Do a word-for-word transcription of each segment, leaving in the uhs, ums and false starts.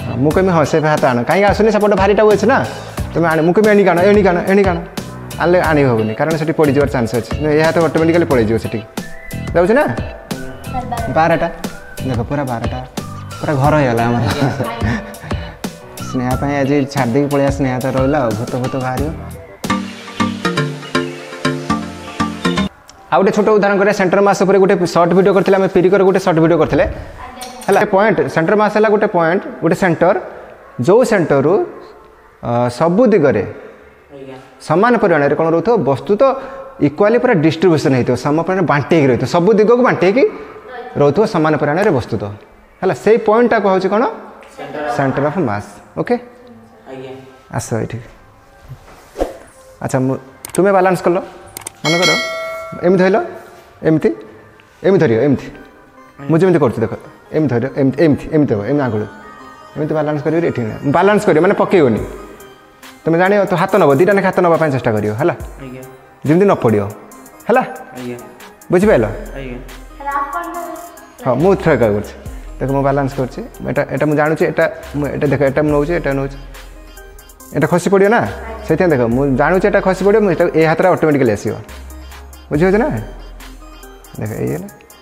मुझे हाँ से हाथ आण कहीं आसुनी सेपट भारीटा अच्छे ना तुम आने मुझे एणी काण एणी काण एणी काण आने आनी हेनी कारण से पड़ीजार चान्स अच्छे ये हाथ अटोमेटिकली पड़े से जाऊँ ना बारटा देख पूरा बारटा पूरा घर होगा आम स्नेहा आज छाड़ी पलिया स्नेहा तो रहा भूत भूत बाहर आ गए छोट उदाहरण करें सेंटर मास गोटे सर्ट वीडियो करते पिरिकर गोटे सर्ट वीडियो करते है पॉइंट सेंटर मास है गोटे पॉइंट गोटे सेंटर जो सेंटर सबु दिगरे सामान परिमाण कौन रो वस्तु तो इक्वाली पूरा डिस्ट्रीब्यूशन होता सम परिमाण बांटे रही सब दिग को बांटे रो सामान परिमाण वस्तु तो है से पॉइंटा कहूँ कौन सेंटर ऑफ मास ओके आस ये अच्छा तुम्हें बालांस कल मन कर एमती धरल एमती एमती धर एमती मुझे एमती कर देख एमती धर एमती एमती एमती हम एम आगू एमती बालांस कर बालांस कर मैंने पकेबनी तुम जान तो हाथ नब दीटा हाथ नापी चेष्टा कर जमी न पड़ है बुझिपाल हाँ मुझे ट्राए कर देख मुझे बालांस कर मुझे देख एटा नौ एटा नौ एटा खसी पड़ो ना से देख मुझे जानूँ एटा खसी पड़ो मुझे ये हाथ ऑटोमेटिकली आसो बुझे ना देख ये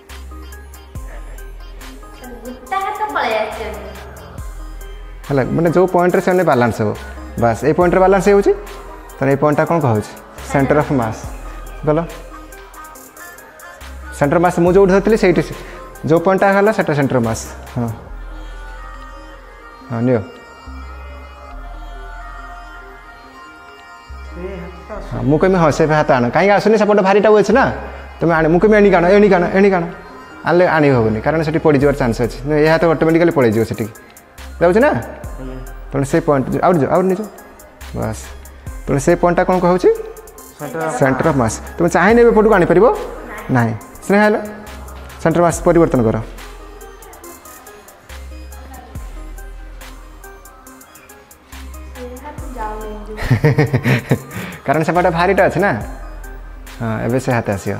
है मैंने जो पॉइंट से बालांस हो बस ये पॉइंट बालांस हो ये पॉइंटा कौन कहूँ सेंटर ऑफ मास गल सेंटर मास मुझे जो धरती से जो पॉइंटा है सेटा सेंटर मास हाँ हाँ नियो हाँ मुझे हाँ से हाथ आण कहीं आसुनी सेपट भारीटा अच्छे ना तुम आने मुझे एणी काण एणी काण एणी काण आने आनी हेनी कारण से पड़ीजार चान्स अच्छे ये हाथ अटोमेटिकली पड़े से जाऊँ ना तेणु से पॉइंट आउट आउट निज बस तेणु से पॉइंटा कौन कहूँ सेंटर ऑफ मास तुम चाहिए एपट को आनीपर ना स्नेहा हेलो सेंटर मास परिवर्तन कर कारण सेपटे भारीटा अच्छे ना हाँ एवं से हाथ आस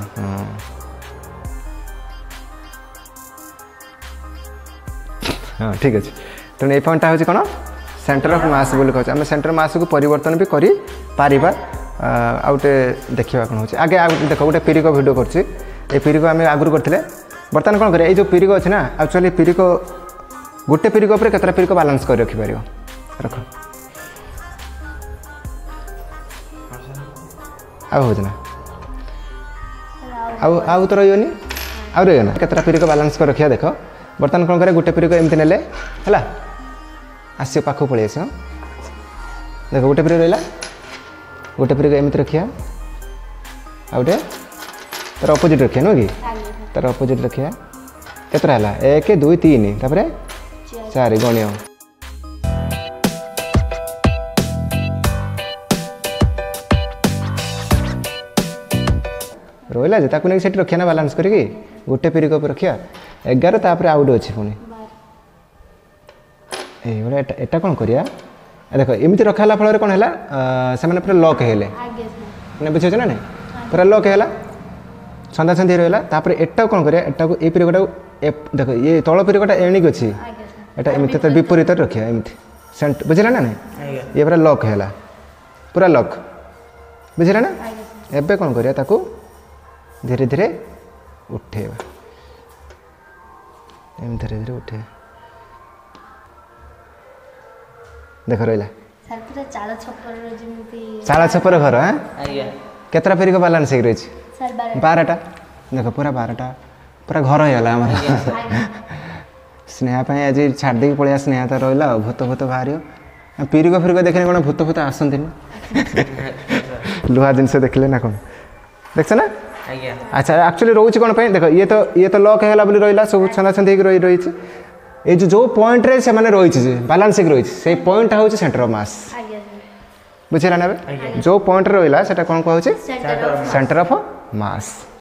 हाँ ठीक अच्छे तेणु ये पॉइंटा हूँ कौन सेंटर ऑफ मास बोली कहते आम सेंटर मास को परिवर्तन भी करी पारिबा आ गोटे देखा कौन हो आगे देख गोटे पिरिक भिडियो कर पिरिक आम आगुरी करते बर्तमान कौन करें जो पिरिक अच्छे ना एक्चुअली पिरिक गोटे पिरिक उपर केतटा पिरिक बालांस कर रखिपार रख आउ ना आउ आउ तो रही आउ रही ना केतटा पिरिक बालांस कर रखिया देख बर्तमान कौन करें गोटे पिरिक एमती नेले है आस पाख पलि आस देख गोटे पिरिक रहा गोटे पिरिक एमती रखिया आ गोटे तार अपोजिट रखिया नुह कि तार अपोजिट रखिया केतटा है एक दुई तीन तापर चार गण्य रहा जे ताकू नहीं सेठी रखिया ना बालांस करके गोटे पिरिक रखिया एगार तापर आउ गोटे अच्छे पुणी एटा कौन करिया देख एमती रखाला फल कौन है से पूरा लक हेले मैंने बुझे ना नहीं पूरा लक है छंदा छंदी रहा तापर एटा कौन करिया एटा को ए पिरिकटा देख ये तल पिरिकटा एणिक अच्छी एटा एमती तो विपरीत रखिया एमती सेंट बुझे ना नहीं ये पूरा लक है पूरा लक बुझे ना एबे कौन करिया ताकू धीरे धीरे उठेबा एम धीरे धीरे उठे देख रहा चाल छपर घर हाँ केतटा पिरिक बालांस रही बारटा देख पूरा बारटा पूरा घर होगा आम स्नेहा आज छाड़ी पलिया स्नेहा तो रहा भूत भूत बाहर पिरिक फिरिक देखने कौन भूत भूत आसती लुहा जिनस देखले ना कौन देख ना अच्छा एक्चुअली रोच कौन देख ये तो ये तो लक है रहा सब छंदा छंदी रही रही ये जो जो पॉइंट रे से माने रही बालांस रही से पॉइंट हूँ सेंटर ऑफ मास बुझेगा ना जो पॉइंट रहा से कौन कहूँ सेंटर ऑफ मास